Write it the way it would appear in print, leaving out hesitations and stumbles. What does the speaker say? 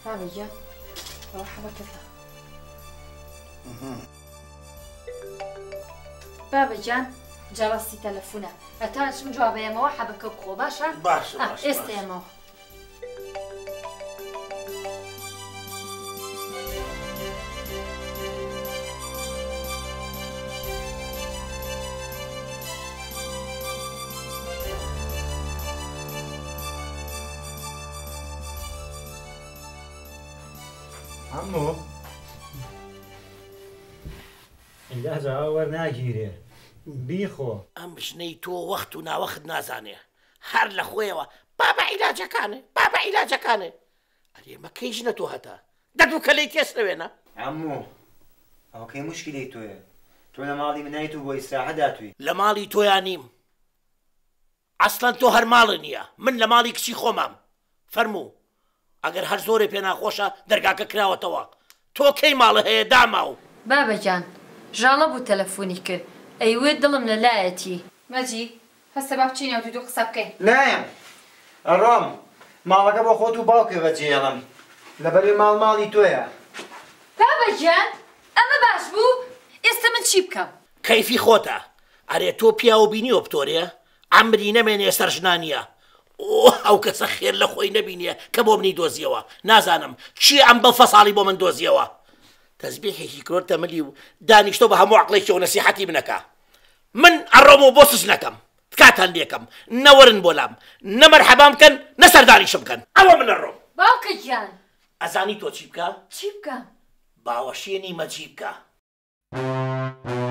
بابەجان ئەوە حەبەکەتە. بابەجان جاوەستی تەلەفۆنە ئەتانشم جوابەیەمەوە حەبەکە بخۆ باشە؟ باشە ئێستا ئێمەوە. عمو ئینجا جاوا وەرناگیرێ بیخۆ. ئەم بژنەی تۆ وەخت و ناوەخت نازانێ هەر لە خۆیەوە بابە عیلاجەکانێ بابە عیلاجەکانێ ئەرێ مەکەی ژنە تۆ هەتا دەدوو کەلەی تێسنەوێنە. عمو ئەوکەی موشکلی تۆیە تۆ لە ماڵی منایت و بۆ ئیسراحە داتووی. لە ماڵی تۆیان نیم ئەسڵەن تۆ هەر ماڵی نییە من لە ماڵی کچی خۆمام فەرموو ئەگەر هەر زۆرێ پێ ناخۆشە دەرگاکە کراوەتەوە تۆ کەی ماڵە هەیە داماو. بابەجان ژاڵە بوو تەلەفۆنی کرد ئەیوێ دڵم لەلایەتی. مەجی هەستە با بچینە و دوو قسە بکەین. نایم ئەڕۆم ماڵەکە بۆ خۆت و باوکێ بەجێڵم لەبەری ماڵی تۆیە. بابەجان ئەمە باش بوو ئێستا من چی بکەم؟ کەیفی خۆتە ئەرێ تۆ پیاوە بینیوە بتۆرێ ئەمری نەمێنێ سەرژنانیە ئەو کەسە خێر لە خۆی نەبینیە کە بۆ منی دۆزیەوە نازانم چی ئەم بەڵ فەساڵی بۆ من دۆزیەوە. تەزبیحێکی کرۆر تەمەلی و دانیشتۆ بە هەموو عەقڵێکی و نەسیحەتی منەکە. من ئەڕۆمەوە بۆ سژنەکەم تکاتان لێکم نەوەرن بۆ لام نەمەرحەبام بکەن نەسەردانیشم بکەن ئەوە من ئەڕۆم. باوکە گیان ئەزانی تۆ چی بکە؟ چی بکەم؟ باوەشێنی مەجی بکە.